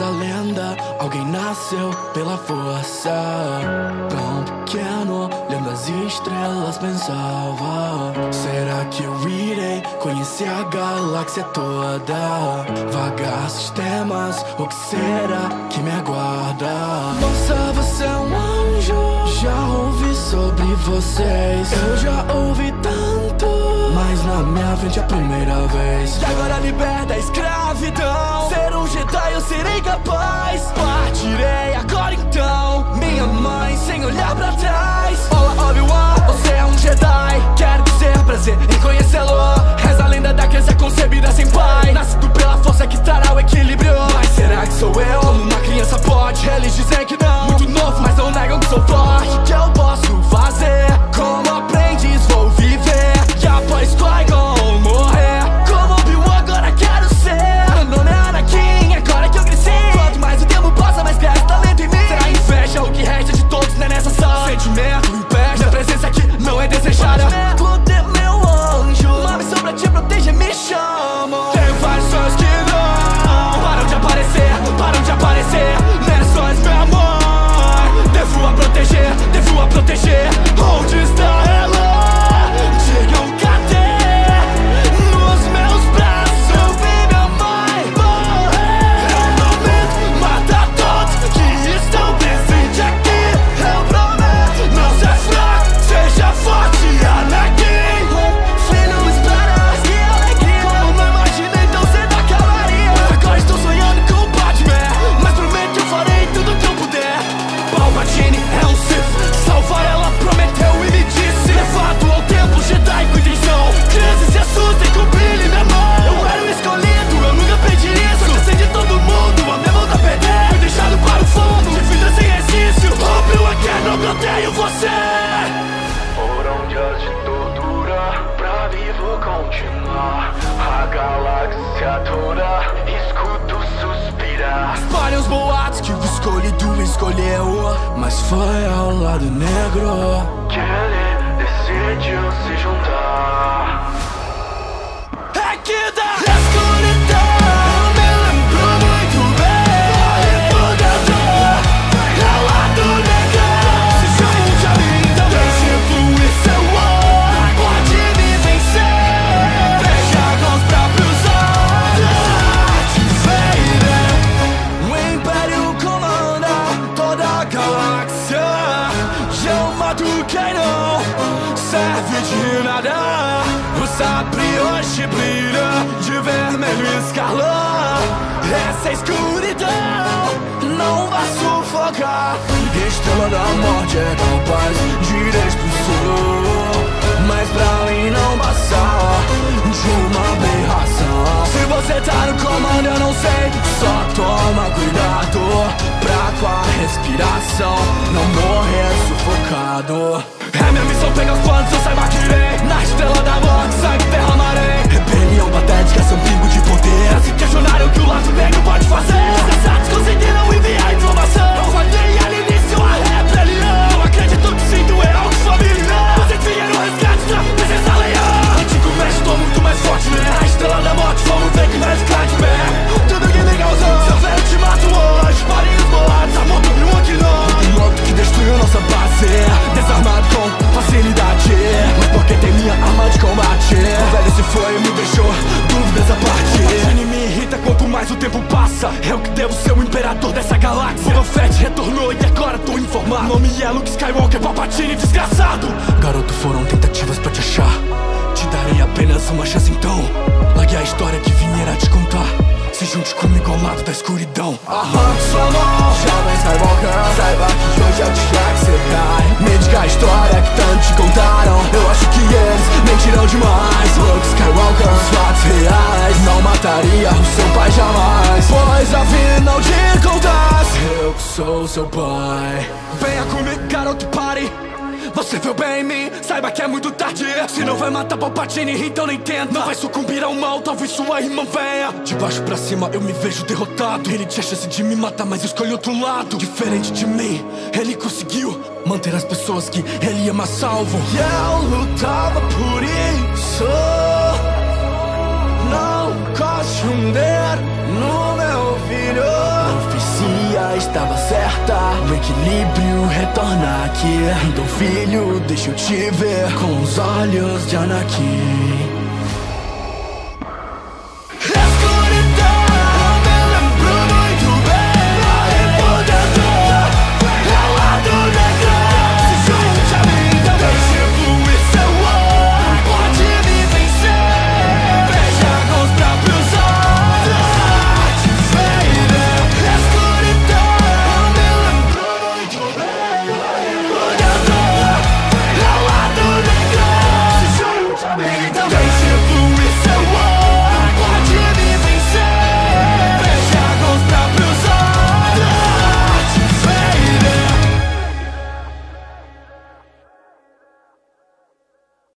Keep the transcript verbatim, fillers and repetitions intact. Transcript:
reza a lenda, alguém nasceu pela força. Tão pequeno, lendo as estrelas pensava: será que eu irei conhecer a galáxia toda? Vagar sistemas, o que será que me aguarda? Moça, você é um anjo, já ouvi sobre vocês. Eu já ouvi tanto, mas na minha frente é a primeira vez. E agora liberta a escravidão, ser um Jedi eu serei capaz. Partirei agora então, minha mãe sem olhar pra trás. Olá Obi-Wan, você é um Jedi, quero dizer prazer em conhecê-lo. Reza a lenda da criança concebida sem pai, nascido pela força que trará o equilíbrio. Mas será que sou eu? Como uma criança pode? Eles dizem que não, muito novo, mas não negam que sou forte. O que eu posso fazer? Como aprendiz vou viver, e após Qui-Gon morrer, como Obi-Wan agora quero ser. Meu nome é Anakin, agora que eu cresci. Quanto mais o tempo passa, mais cresce talento em mim. Será inveja o que resta de todos, né, nessa sala? Sentimento impede, minha presença aqui não é desejada. Glória, meu anjo, uma missão pra te proteger, me chamam. Tenho vários sonhos que não param de aparecer, param de aparecer. Nessas, meu amor, devo a proteger, devo a proteger. Onde está ela? Digam cadê? Nos meus braços eu vi minha mãe morrer. Eu prometo matar todos que estão presentes aqui. Eu prometo não ser fraco, seja forte, Anakin. Filho, espera, que alegria. Como não imaginei tão cedo acabaria. Agora estou sonhando com o Padmé, mas prometo que eu farei tudo que eu puder. Palpatine é um Sith, salvar ela prometeu e me disse: levado ao templo Jedi com intenção. Crianças se assustem com brilho em minha mão. Eu era o escolhido, eu nunca pedi isso. Cansei de todo mundo, a minha volta a perder. Fui deixado para o fundo, de vida sem exercício. Obi-Wan quer, não protejo você. Foram dias de tortura pra vivo continuar. A galáxia toda escuto suspirar. Espalhem os boatos que o escolhido escolheu, mas foi ao lado negro Que ele decidiu se juntar. é que da escuridão eu me lembro muito bem. Olha tudo eu tô ao lado negro. Se junte a mim também. Deixe fluir seu olho, pode me vencer. Veja com os próprios olhos. Vader, o Império comanda toda a galáxia. E eu mato quem não serve de nada. O sabre hoje brilha de vermelho e escarlate. Essa escuridão não vai sufocar. Estrela da morte é capaz de expulsar, mas pra mim não passar de uma aberração. Se você tá no comando eu não sei, só toma cuidado pra com a respiração não morrer sufocado. É minha missão pegar os planos, eu saiba que irei. Na estrela da morte, sangue derramarei. Rebelião patética, seu pingo de poder. Se questionaram o que o lado negro pode fazer. Sensatos conseguiram enviar informação. Eu falhei ali início a rebelião. Não acredito que sinto é algo familiar. Vocês vieram ao resgate da presença leal. Antigo mestre, tô muito mais forte, né? Na estrela da morte, vamos ver que vai ficar de pé. Tudo que legalzão, seu velho te mato hoje. Parem os boatos, a moto e um aqui não. O piloto que destruiu nossa base, desarmado com facilidade, mas porque tem minha arma de combate. O velho se foi e me deixou dúvidas à parte. O Palpatine me irrita quanto mais o tempo passa. Eu que devo ser o imperador dessa galáxia. O Fett retornou e agora tô informado. Nome é Luke Skywalker, Palpatine desgraçado. Garoto, foram tentativas pra te achar. Te darei apenas uma chance então. Largue a história que vim era te contar. Se junte comigo ao lado da escuridão. Arranque sua mão, jovem Skywalker. Saiba que hoje é o dia que você cai. Me diga a história que tanto te contaram. Eu acho que eles mentirão demais. Luke Skywalker, os fatos reais. Não mataria o seu pai jamais, pois afinal de contas eu que sou seu pai. Venha comigo, garoto, pare. Você viu bem em mim, saiba que é muito tarde. Se não vai matar Palpatine, então nem tenta. Não vai sucumbir ao mal, talvez sua irmã venha. De baixo pra cima eu me vejo derrotado. Ele tinha chance de me matar, mas eu escolhi outro lado. Diferente de mim, ele conseguiu manter as pessoas que ele ama salvo. E eu lutava por isso. Não gosto de um dedo no meu filho. escolha estava certa, o equilíbrio retorna aqui. Então filho, deixa eu te ver com os olhos de Anakin.